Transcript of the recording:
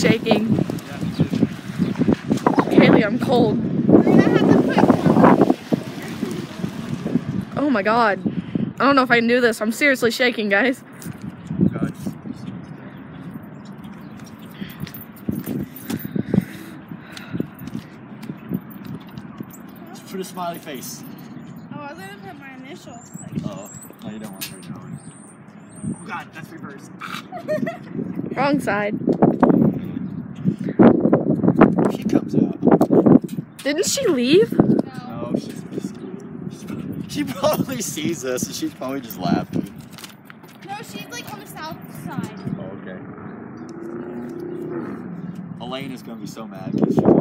shaking. Kaylee, I'm cold. Oh my god. I don't know if I can do this. I'm seriously shaking, guys. Put a smiley face. Oh, I was gonna put my initials. Oh, no, you don't want her knowing. Oh god, that's reversed. Wrong side. She comes out. Didn't she leave? No, she probably sees us and she's probably just laughing. No, she's like on the south side. Oh, okay. Elaine is gonna be so mad because she